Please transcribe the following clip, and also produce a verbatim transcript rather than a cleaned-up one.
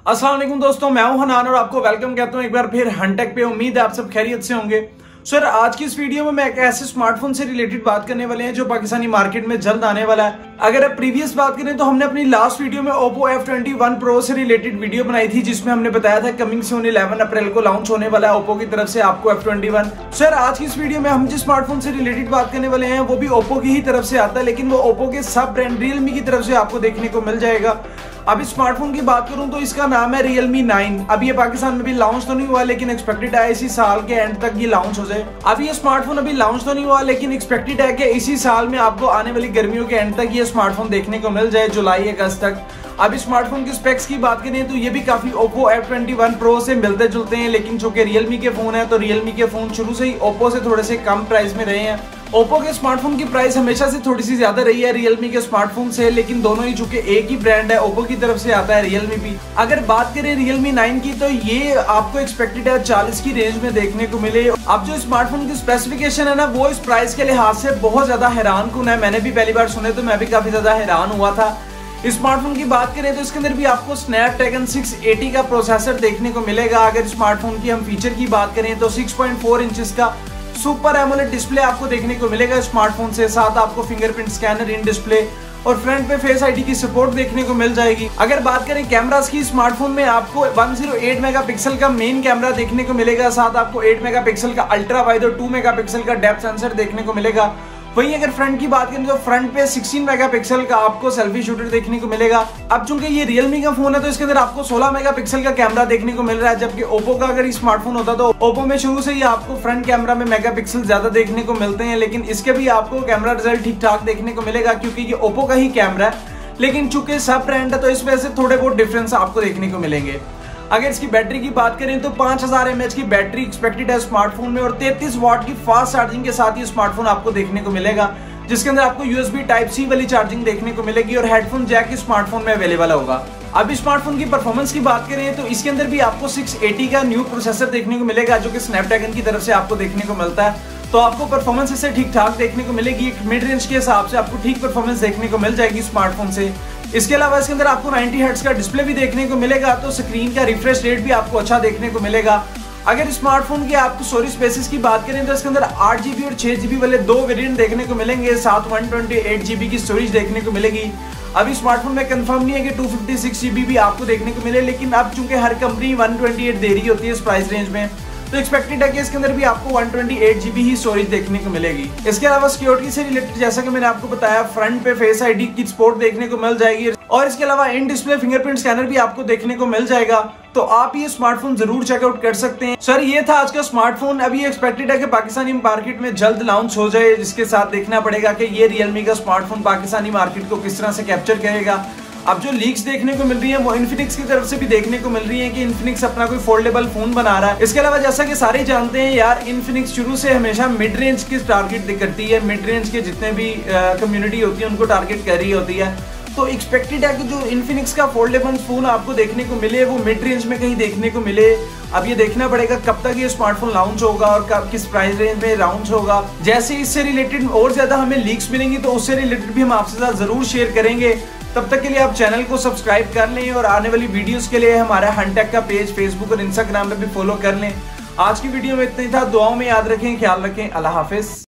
अस्सलाम वालेकुम दोस्तों, मैं हूं हनान और आपको वेलकम कहता हूं एक बार फिर हनटेक पे। उम्मीद है आप सब खैरियत से होंगे। सर आज की इस वीडियो में मैं एक ऐसे स्मार्टफोन से रिलेटेड बात करने वाले हैं जो पाकिस्तानी मार्केट में जल्द आने वाला है। अगर आप प्रीवियस बात करें तो हमने अपनी लास्ट वीडियो में Oppo F twenty one pro से रिलेटेड वीडियो बनाई थी जिसमें हमने बताया था कमिंग सून इलेवन अप्रैल को लॉन्च होने वाला है ओप्पो की तरफ से आपको एफ ट्वेंटी वन। सर आज की इस वीडियो में हम जिस स्मार्टफोन से रिलेटेड बात करने वाले हैं वो भी ओप्पो की ही तरफ से आता है, लेकिन वो ओप्पो के सब ब्रांड रियलमी की तरफ से आपको देखने को मिल जाएगा। अब इस स्मार्टफोन की बात करूं तो इसका नाम है रियलमी नाइन। अभी ये पाकिस्तान में भी लॉन्च तो नहीं हुआ, लेकिन एक्सपेक्टेड है इसी साल के एंड तक ये लॉन्च हो जाए। अभी ये स्मार्टफोन अभी लॉन्च तो नहीं हुआ, लेकिन एक्सपेक्टेड है कि इसी साल में आपको आने वाली गर्मियों के एंड तक ये स्मार्टफोन देखने को मिल जाए, जुलाई अगस्त तक। अब इस स्मार्टफोन की स्पेक्स की बात करें तो ये भी काफी Oppo F twenty one pro से मिलते जुलते हैं, लेकिन चूंकि रियलमी के फोन है तो रियलमी के फोन शुरू से ही ओप्पो से थोड़े से कम प्राइस में रहे हैं। ओप्पो के स्मार्टफोन की प्राइस हमेशा से थोड़ी सी ज्यादा रही है रियलमी के स्मार्टफोन से, लेकिन दोनों ही चूंकि एक ही ब्रांड है, ओप्पो की तरफ से आता है रियलमी भी। अगर बात करें रियलमी नाइन की तो ये आपको एक्सपेक्टेड है चालीस की रेंज में देखने को मिले। अब जो स्मार्टफोन की स्पेसिफिकेशन है ना वो इस प्राइस के लिहाज से बहुत ज्यादा हैरान कुन है। मैंने भी पहली बार सुने तो मैं भी काफी ज्यादा हैरान हुआ था। इस स्मार्टफोन की बात करें तो इसके अंदर भी आपको स्नैपड्रैगन सिक्स एटी का प्रोसेसर देखने को मिलेगा। अगर स्मार्टफोन की हम फीचर की बात करें तो सिक्स पॉइंट फोर इंचेस का सुपर एमोलेड डिस्प्ले आपको देखने को मिलेगा स्मार्टफोन से, साथ आपको फिंगरप्रिंट स्कैनर इन डिस्प्ले और फ्रंट पे फेस आईडी की सपोर्ट देखने को मिल जाएगी। अगर बात करें कैमरास की, स्मार्टफोन में आपको वन ज़ीरो एट मेगापिक्सल का मेन कैमरा देखने को मिलेगा, साथ आपको एट मेगापिक्सल का अल्ट्रा वाइड और टू मेगापिक्सल का डेप्थ सेंसर देखने को मिलेगा। वहीं अगर फ्रंट की बात करें तो फ्रंट पे सिक्सटीन मेगापिक्सल का आपको सेल्फी शूटर देखने को मिलेगा। अब चूंकि ये रियलमी का फोन है तो इसके अंदर आपको सोलह मेगापिक्सल का कैमरा देखने को मिल रहा है, जबकि ओप्पो का अगर स्मार्टफोन होता तो ओप्पो में शुरू से ही आपको फ्रंट कैमरा में मेगापिक्सल ज्यादा देखने को मिलते हैं, लेकिन इसके भी आपको कैमरा रिजल्ट ठीक ठाक देखने को मिलेगा क्योंकि ये ओप्पो का ही कैमरा है। लेकिन चूंकि सब ब्रांड है तो इस वजह से थोड़े बहुत डिफरेंस आपको देखने को मिलेंगे। अगर इसकी बैटरी की बात करें तो पांच हज़ार एम एच की बैटरी एक्सपेक्टेड है स्मार्टफोन में और तैंतीस वाट की फास्ट चार्जिंग के साथ ये स्मार्टफोन आपको देखने को मिलेगा, जिसके अंदर आपको यूएसबी टाइप सी वाली चार्जिंग देखने को मिलेगी और हेडफोन जैक इस स्मार्टफोन में अवेलेबल होगा। अब इस स्मार्टफोन की परफॉर्मेंस की बात करें तो इसके अंदर भी आपको सिक्स एटी का न्यू प्रोसेसर देखने को मिलेगा जो कि स्नैपड्रैगन की तरफ से आपको देखने को मिलता है, तो आपको परफॉर्मेंस इससे ठीक ठाक देखने को मिलेगी। एक मिड रेंज के हिसाब से आपको ठीक परफॉर्मेंस देखने को मिल जाएगी स्मार्टफोन से। इसके अलावा इसके अंदर आपको नाइंटी हर्ट्ज का डिस्प्ले भी देखने को मिलेगा, तो स्क्रीन का रिफ्रेश रेट भी आपको अच्छा देखने को मिलेगा। अगर स्मार्टफोन की आपको स्टोरेज स्पेसेस की बात करें तो इसके अंदर आठ जीबी और छह जीबी वाले दो वेरिएंट देखने को मिलेंगे, साथ वन ट्वेंटी एट जीबी की स्टोरेज देखने को मिलेगी। अभी स्मार्टफोन में कंफर्म नहीं है कि टू फिफ्टी सिक्स जीबी भी आपको देखने को मिले, लेकिन अब चूंकि हर कंपनी वन ट्वेंटी एट दे रही होती है इस प्राइस रेंज में, तो एक्सपेक्टेड है कि इसके अंदर भी आपको वन ट्वेंटी एट जीबी ही स्टोरेज देखने को मिलेगी। इसके अलावा सिक्योरिटी से रिलेटेड जैसा कि मैंने आपको बताया फ्रंट पे फेस आईडी की सपोर्ट देखने को मिल जाएगी और इसके अलावा इन डिस्प्ले फिंगरप्रिंट स्कैनर भी आपको देखने को मिल जाएगा, तो आप ये स्मार्टफोन जरूर चेकआउट कर सकते हैं। सर ये था आज का स्मार्टफोन। अभी एक्सपेक्टेड है कि पाकिस्तानी मार्केट में जल्द लॉन्च हो जाए, जिसके साथ देखना पड़ेगा कि ये रियलमी का स्मार्टफोन पाकिस्तानी मार्केट को किस तरह से कैप्चर करेगा। अब जो लीक्स देखने को मिल रही है वो इन्फिनिक्स की तरफ से भी देखने को मिल रही है कि इन्फिनिक्स अपना कोई फोल्डेबल फोन बना रहा है। इसके अलावा जैसा कि सारे जानते हैं यार, इन्फिनिक्स शुरू से हमेशा मिड रेंज की टारगेट करती है, मिड रेंज के जितने भी कम्युनिटी होती है उनको टारगेट कर रही होती है, तो एक्सपेक्टेड है कि जो इन्फिनिक्स का फोल्डेबल फोन आपको देखने को मिले वो मिड रेंज में कहीं देखने को मिले। अब ये देखना पड़ेगा कब तक ये स्मार्टफोन लॉन्च होगा और कब किस प्राइस रेंज में लॉन्च होगा। जैसे इससे रिलेटेड और ज्यादा हमें लीक्स मिलेंगी तो उससे रिलेटेड भी हम आपसे साथ जरूर शेयर करेंगे। तब तक के लिए आप चैनल को सब्सक्राइब कर लें और आने वाली वीडियोस के लिए हमारा हनटेक का पेज फेसबुक और इंस्टाग्राम पे भी फॉलो कर लें। आज की वीडियो में इतना ही था। दुआओं में याद रखें, ख्याल रखें। अल्लाह हाफिज।